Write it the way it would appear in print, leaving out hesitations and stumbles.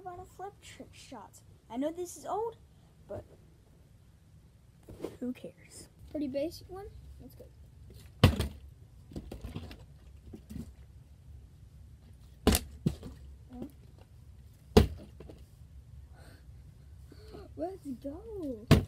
about a flip trick shot. I know this is old, but who cares? Pretty basic one. Let's go. Let's go.